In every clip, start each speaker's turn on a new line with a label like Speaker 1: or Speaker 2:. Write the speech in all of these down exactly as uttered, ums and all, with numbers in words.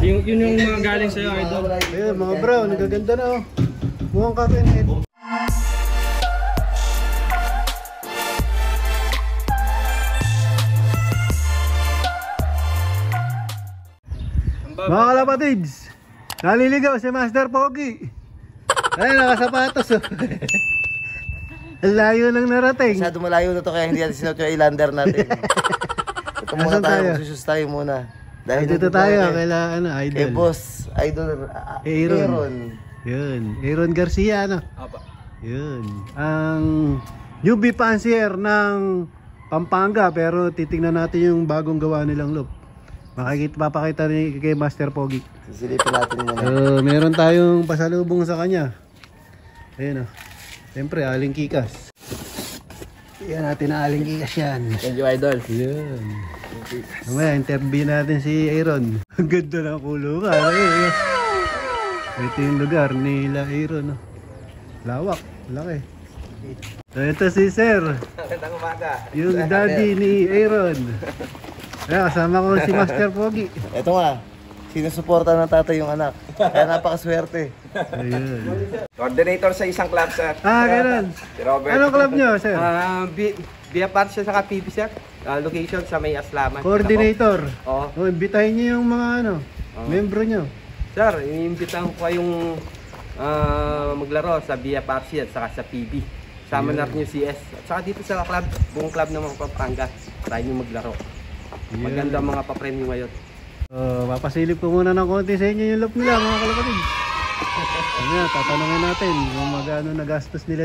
Speaker 1: Yung, yun yung mga galing sa'yo, idol.
Speaker 2: Ayun, mga bro, nagaganda na oh. Mukhang cotton head. Mga kalapatids, naliligaw si Master Pogi. Ayun, nakasapatos oh. Ang layo lang narating.
Speaker 3: Masyado malayo na to kaya hindi natin sinuot yung islander natin. Ito muna tayo, magsusus tayo muna. Dahil
Speaker 2: dito tayo, kaila ano, idol.
Speaker 3: Eh boss, idol uh,
Speaker 2: Aaron.
Speaker 3: Aaron.
Speaker 2: Yun, Aaron Garcia ano.
Speaker 1: Apa.
Speaker 2: Yun, ang newbie fancier ng Pampanga, pero titingnan natin yung bagong gawa nilang loop. Makikita, papakita ni kay Master Pogi.
Speaker 3: Sisilipin natin muna.
Speaker 2: So, meron tayong pasalubong sa kanya. Ayun oh. Siyempre, Aling Kikas. Yan natin na Aling Kikas yan.
Speaker 1: Thank you, idol.
Speaker 2: Yan. Mamaya, interview natin si Aaron. Ang ganda ng kulungan. Ayun. Ito yung lugar nila Aaron. Oh. Lawak, laki. So, ito si Sir.
Speaker 3: Magandang umaga.
Speaker 2: Yung daddy ni Aaron. Kaya kasama ko si Master Pogi.
Speaker 3: Ito nga, sinusuporta ng tatay yung anak. Kaya napakaswerte.
Speaker 2: Ayun.
Speaker 4: Coordinator sa isang club, sir.
Speaker 2: Ah, ganun.
Speaker 4: Si Robert.
Speaker 2: Anong club nyo, Sir?
Speaker 4: Ah, uh, Via Parcia sa P B, sir. Uh, location sa May Aslaman.
Speaker 2: Coordinator.
Speaker 4: Oo.
Speaker 2: Oh, imbitahin nyo yung mga ano,
Speaker 4: Oo.
Speaker 2: membro nyo.
Speaker 4: Sir, iniimbitahan ko kayong uh, maglaro sa Via Parcia at saka sa P B. Sama na rin yung C S. At saka dito sa club, buong club ng mga Pampanga. Try nyo maglaro.
Speaker 2: Yeah.
Speaker 4: Maganda mga pa-premyo ngayon.
Speaker 2: So, papasilip ko muna ng konti sa inyo yung loop nila, mga kalapatid. Ano nga, tatanungin natin kung magano nagastos nila.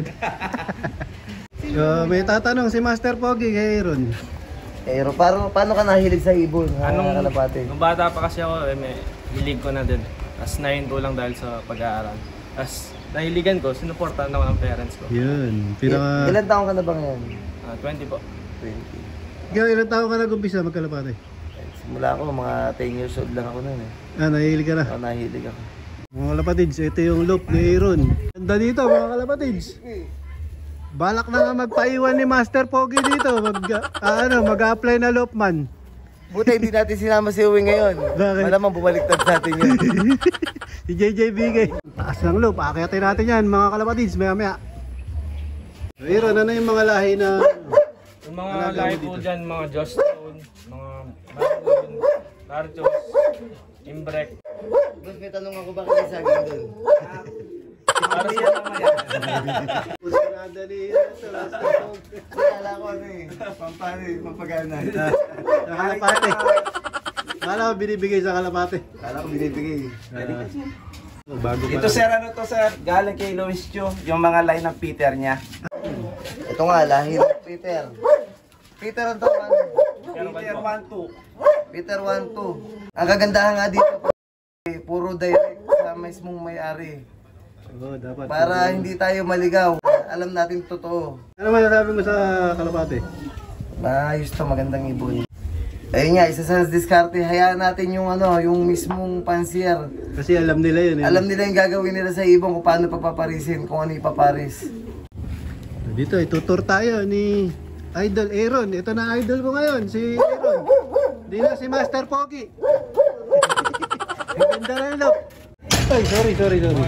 Speaker 2: So, may tatanong si Master Pogi kay Aaron.
Speaker 3: Aaron, paano, paano ka nahilig sa ibon?
Speaker 1: Anong,
Speaker 3: kalapate?
Speaker 1: nung bata pa kasi ako, eh, may hilig ko na din. Tapos nahinto lang dahil sa pag-aaral. Tapos nahiligan ko, sinuportahan ako ng parents ko.
Speaker 2: Yun,
Speaker 3: Il
Speaker 2: pinaka...
Speaker 3: ilan taong ka na ba ngayon?
Speaker 1: Uh, twenty po.
Speaker 3: twenty.
Speaker 2: Ikaw, ilang taon ka nag-umpisa magkalapate?
Speaker 3: Simula ako, mga ten years old lang ako nun eh.
Speaker 2: Ah, nahilig ka na.
Speaker 3: Ako nahilig ako.
Speaker 2: Mga kalapatids, ito yung loop ni Aaron. Ganda dito, mga kalapatids. Balak na nga magpaiwan ni Master Pogi dito. Mag, ah, ano, mag-apply na loopman.
Speaker 3: Buti hindi natin sinama si Uwing ngayon.
Speaker 2: Bakit?
Speaker 3: Malamang bumaliktad sa atin yun.
Speaker 2: Si J J B K. Taas ng loop, akyatin natin yan, mga kalapatids, maya maya. So, Aaron, ano yung mga lahi na...
Speaker 1: Yung mga lahi po dyan, mga Joss Stone, mga Marlon, Tarjos, Imbrek.
Speaker 3: Boss, may tanong ako bakit may saging doon?
Speaker 1: Para siya naman yan.
Speaker 2: Pusinadali yan sa last talk.
Speaker 3: Kala ko ano eh, pampano eh, pampagana.
Speaker 2: Sa kalapate. Kala ko binibigay sa kalapate.
Speaker 3: Kala ko binibigay.
Speaker 2: Uh, bago pa
Speaker 4: Ito,
Speaker 2: lang.
Speaker 4: sir, ano to, sir? Galing kay Luis Chu, yung mga line ng Peter niya.
Speaker 3: Ito nga, lahi ng Peter. Peter ang tawag.
Speaker 4: Peter one two.
Speaker 3: Peter one two. Ang kagandahan nga dito, puro direct sa mismong may-ari.
Speaker 2: Oo, dapat.
Speaker 3: Para hindi tayo maligaw. Alam natin totoo.
Speaker 2: Ano masasabi mo sa kalapate?
Speaker 3: Maayos to, magandang ibon. Ayun nga, isa sa diskarte, hayaan natin yung ano, yung mismong pansier.
Speaker 2: Kasi alam nila yun eh.
Speaker 3: Alam nila yung gagawin nila sa ibon kung paano pagpaparisin, kung ano ipaparis.
Speaker 2: Dito, itutur tayo ni Idol Aaron. Ito na idol ko ngayon, si Aaron. Hindi na si Master Pogi. Ang ganda na yung loop. Ay, sorry, sorry, sorry.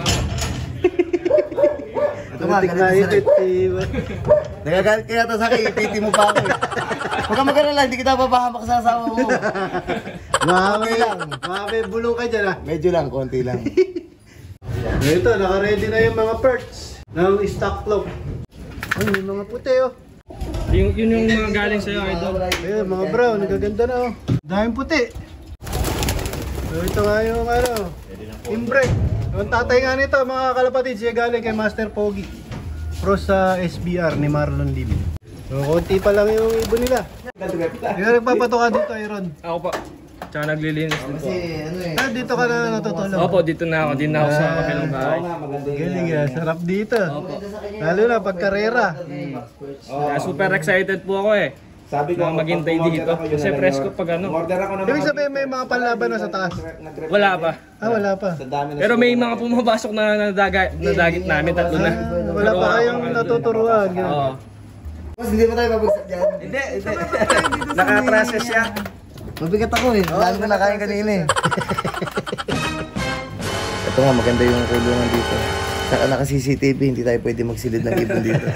Speaker 3: Ito nga,
Speaker 2: Matik
Speaker 3: ganito
Speaker 2: na
Speaker 3: sa
Speaker 2: ipit, diba?
Speaker 3: Nagagalit kaya ito sa akin, ipiti mo pa ako eh. Huwag ka mag-alala, hindi kita papahamak sa asawa mo.
Speaker 2: Mami,
Speaker 3: Okay lang.
Speaker 2: mami, bulong ka dyan ah.
Speaker 3: Medyo lang, konti lang.
Speaker 2: Ito, naka-ready na yung mga perch ng stock loop. Ay, may mga puti oh.
Speaker 1: Yung, yun yung mga galing sa'yo, idol.
Speaker 2: Ayun, mga brown, nagaganda na oh. Daming puti. So ito nga yung ano, imbrek. Yung tatay nga nito, mga kalapatid, siya galing kay Master Pogi. Pro sa S B R ni Marlon Lim. So konti pa lang yung ibon nila. Yung nagpapatoka dito, Aaron.
Speaker 1: Ako po. Tsaka naglilinis din po.
Speaker 3: Kasi ano eh.
Speaker 2: Ah, dito ka na natutulog.
Speaker 1: Opo, dito na ako. Din na ako sa kabilang bahay.
Speaker 2: Galing ah, sarap dito. Lalo na pag karera.
Speaker 1: Kaya super excited po ako eh.
Speaker 4: Sabi
Speaker 1: Na maghintay dito. Kasi presko pag ano.
Speaker 4: Order ako ng
Speaker 2: Ibig sabihin may mga panlaban na sa taas.
Speaker 1: Wala pa.
Speaker 2: Ah, wala pa.
Speaker 1: Pero may mga pumapasok na nadaga, nadagit namin, tatlo na.
Speaker 2: Ah, wala pa kayong natuturuan. ganun.
Speaker 1: Oo.
Speaker 3: Mas hindi mo tayo babagsak dyan.
Speaker 4: Hindi, hindi. Naka-process siya.
Speaker 3: Mabigat ako eh. Dami ko nakain kanina eh. Ito nga, maganda yung kulungan dito. Saka naka-C C T V, hindi tayo pwede magsilid ng ibon dito.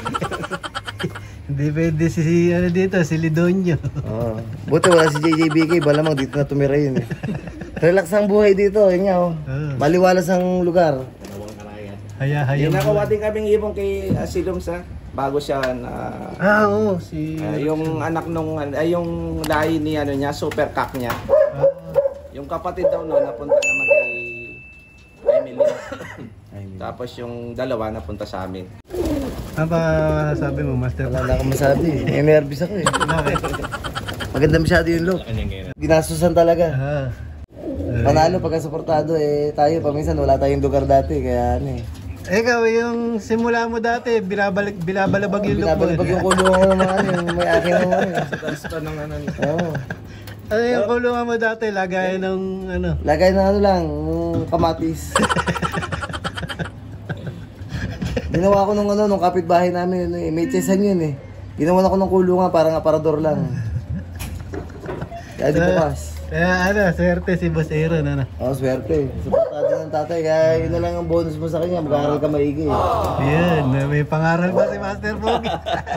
Speaker 2: Hindi pwede si, ano dito, si Lidonyo.
Speaker 3: Oo. Buti wala si J J B K, balamang dito na tumira yun eh. Relax ang buhay dito, yun nga oh.
Speaker 2: Ah.
Speaker 3: Maliwalas ang lugar.
Speaker 2: Haya, haya.
Speaker 5: Yung nakuha din kaming ibon kay uh, Silum sa bago siya na
Speaker 2: Ah, oo, si...
Speaker 5: uh, yung anak nung ay yung lahi ni ano niya, super cock niya.
Speaker 2: Ah,
Speaker 5: Yung kapatid daw no napunta naman kay Emily. Tapos yung dalawa napunta sa amin.
Speaker 2: ano pa sabi mo, Master?
Speaker 3: Wala na akong masabi eh. Nervous ako eh.
Speaker 2: Bakit?
Speaker 3: Maganda masyado yung look. Ginasusan talaga.
Speaker 2: Ah.
Speaker 3: Panalo pagka suportado eh. Tayo, paminsan wala tayong lugar dati. Kaya ano eh.
Speaker 2: Ikaw, yung simula mo dati, binabalik, binabalabag yung look mo.
Speaker 3: Binabalibag yung kulungan ko ng mga ano, yung may akin ng ano eh.
Speaker 1: Taas pa ng ano nito.
Speaker 3: Oo.
Speaker 2: Ano yung kulungan mo dati, lagay ng ano?
Speaker 3: Lagay na ano lang, yung kamatis. Ginawa ko nung ano, nung kapitbahay namin, ano, eh, may tsesan yun eh. Ginawa ko ng kulungan, parang aparador lang. Kaya di bukas.
Speaker 2: Kaya ano, swerte si Boss Aaron, ano?
Speaker 3: Oo, swerte. Suportado ng tatay, kaya yun na lang ang bonus mo sa kanya, mag-aaral ka maigi.
Speaker 2: Yan, may pangaral ba si Master Pogi?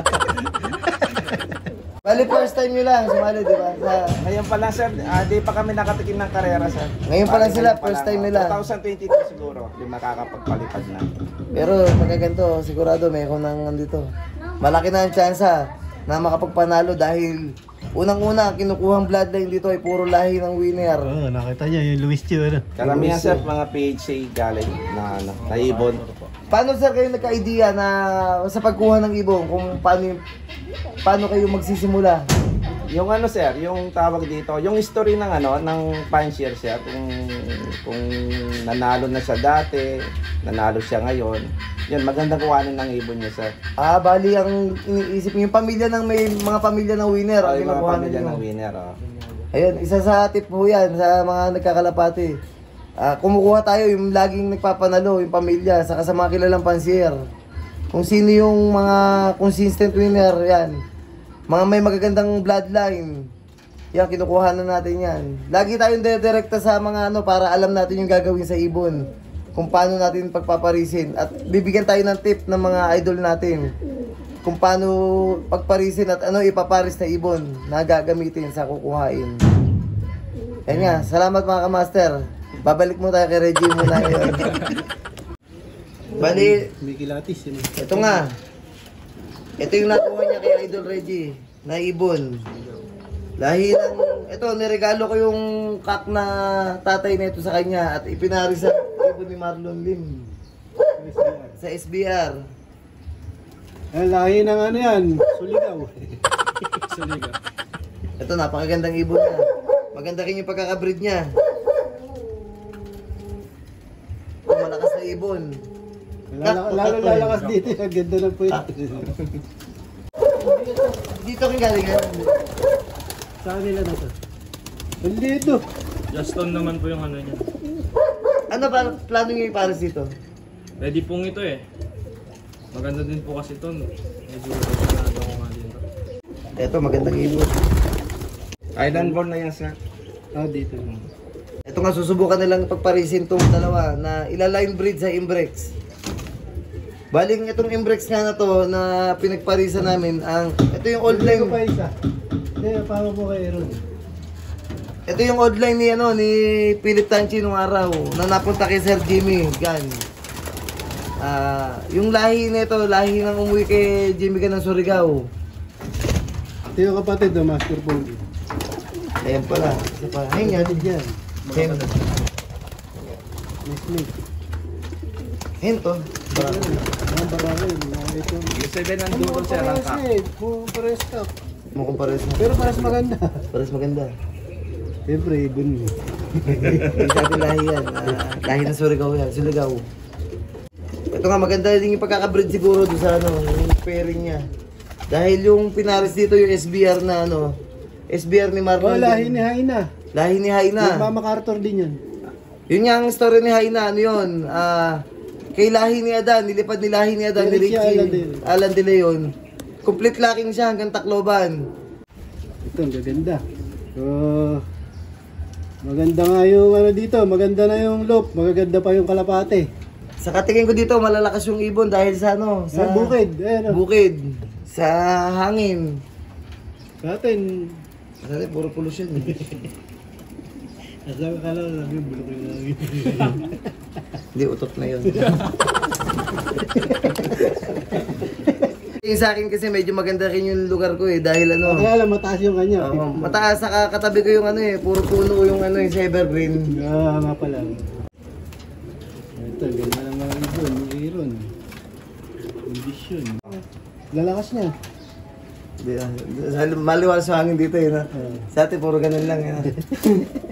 Speaker 3: Bali, first time nyo lang sumali, di ba? Sa...
Speaker 5: Ngayon pa lang sir, uh, di pa kami nakatikim ng karera sir.
Speaker 3: Ngayon pa lang sila,
Speaker 5: Ngayon pa
Speaker 3: first
Speaker 5: lang,
Speaker 3: time nila.
Speaker 5: twenty twenty-two siguro, yung makakapagpalipad na.
Speaker 3: Pero pagka ganito, sigurado may kung nang andito. Malaki na ang tsansa na makapagpanalo dahil unang-una, kinukuhang bloodline dito ay puro lahi ng winner.
Speaker 2: Oo, oh, nakita niyo yung Luis Chio, ano?
Speaker 5: Karamihan sir, mga P H A galing na, na, na ibon.
Speaker 3: Paano sir kayo nagka-idea na sa pagkuha ng ibon kung paano yung- paano kayo magsisimula?
Speaker 5: Yung ano sir, yung tawag dito, yung history ng ano, ng Pansier sir, kung, kung nanalo na siya dati, nanalo siya ngayon, yun, magandang kuhanin ng ibon niya sir.
Speaker 3: Ah, bali ang iniisip niyo, yung pamilya ng may mga pamilya ng winner ang
Speaker 5: Ay, mga
Speaker 3: kinukuha
Speaker 5: pamilya
Speaker 3: ninyo.
Speaker 5: ng winner, oh.
Speaker 3: Ayun, isa sa tip po yan sa mga nagkakalapati. Ah, kumukuha tayo yung laging nagpapanalo, yung pamilya, saka sa mga kilalang pansier. Kung sino yung mga consistent winner, yan. Mga may magagandang bloodline. Yan, kinukuha na natin yan. Lagi tayong direkta sa mga ano para alam natin yung gagawin sa ibon. Kung paano natin pagpaparisin. At bibigyan tayo ng tip ng mga idol natin. Kung paano pagparisin at ano ipaparis na ibon na gagamitin sa kukuhain. Yan nga, salamat mga kamaster. Babalik mo tayo kay Reggie muna ngayon. Bali,
Speaker 2: Mickey Latis, yun.
Speaker 3: ito nga. Ito yung nakuha niya kay Idol Reggie na ibon. Lahi ng, ito, niregalo ko yung kak na tatay nito sa kanya at ipinari sa ibon ni Marlon Lim. Sa S B R.
Speaker 2: Ang lahi ng ano yan, Suligaw.
Speaker 1: Suliga.
Speaker 3: Ito, napakagandang ibon niya. Maganda rin yung pagkakabreed niya. Ito, malakas na ibon.
Speaker 2: Lalo, lalo lalakas dito, ang ganda ng puwet.
Speaker 3: Dito rin galing yan.
Speaker 2: Saan nila na to? Ang dito.
Speaker 1: Juston naman po yung ano niya.
Speaker 3: Ano ba plano niyo ipares dito?
Speaker 1: Ready pong ito eh. Maganda din po kasi ito. Medyo sanado ko nga dito.
Speaker 3: Ito, magandang ibon.
Speaker 5: Island born na yan sir.
Speaker 2: Ah, dito.
Speaker 3: Ito nga, susubukan nilang pagparisin itong dalawa na ilaline breed sa Imbrex. Baling itong Imbrex nga na to na pinagparisan namin, ang ito yung old line.
Speaker 2: Ito pa isa. Hindi, paano po kay Aaron?
Speaker 3: Ito yung old line ni ano ni Philip Tanchi nung araw na napunta kay Sir Jimmy Gan. Ah, yung lahi nito, lahi ng umuwi kay Jimmy Gan ng Surigao.
Speaker 2: Ito yung kapatid ng Master Pogi.
Speaker 3: Ayan pala. Isa pa. Ayun yan.
Speaker 2: Kapatid yan.
Speaker 3: Ayun.
Speaker 2: Miss Mick.
Speaker 3: Ayun to.
Speaker 2: Ang barangay, mga ito.
Speaker 5: Yung seven ang dulo sir, ang cock.
Speaker 2: Kung pares ka.
Speaker 3: Mukhang pares na.
Speaker 2: Pero pares maganda.
Speaker 3: Pares maganda.
Speaker 2: Siyempre, ibon mo.
Speaker 3: Hindi sa atin lahi yan. Ah, lahi ng Surigao yan. Surigao. Ito nga, maganda din yung pagkakabreed siguro doon sa ano, yung pairing niya. Dahil yung pinaris dito yung S B R na ano, S B R ni Marlon.
Speaker 2: Oh, lahi ni Haina.
Speaker 3: Lahi ni Haina.
Speaker 2: Yung Mama Carter din yan.
Speaker 3: Yun nga ang story ni Haina, ano yun? Ah, kay lahi ni Adan, nilipad ni lahi ni Adan, ni
Speaker 2: Ni Richie
Speaker 3: Richie Alan de Leon. Complete locking siya hanggang Tacloban.
Speaker 2: Ito, ang gaganda. So, Maganda nga yung ano dito, maganda na yung loop, magaganda pa yung kalapate.
Speaker 3: Sa katingin ko dito, malalakas yung ibon dahil sa ano,
Speaker 2: Sa
Speaker 3: sa
Speaker 2: bukid, ayan o.
Speaker 3: bukid, sa hangin.
Speaker 2: Sa atin,
Speaker 3: Kasi puro pollution. eh.
Speaker 2: nasa ka lang, sabi, bulok yung langit.
Speaker 3: Hindi, utot na yun. Yung sa akin kasi medyo maganda rin yung lugar ko eh, dahil ano,
Speaker 2: Kaya lang, mataas yung kanya.
Speaker 3: Oo, mataas sa katabi ko yung ano eh, puro puno yung ano yung sa evergreen.
Speaker 2: Ah, nga pala. Ito, ganda ng mga ibon, yung iron. Kondisyon. Lalakas niya.
Speaker 3: Di- ah, Maliwala sa hangin dito eh. No? Sa atin puro ganun lang. Eh.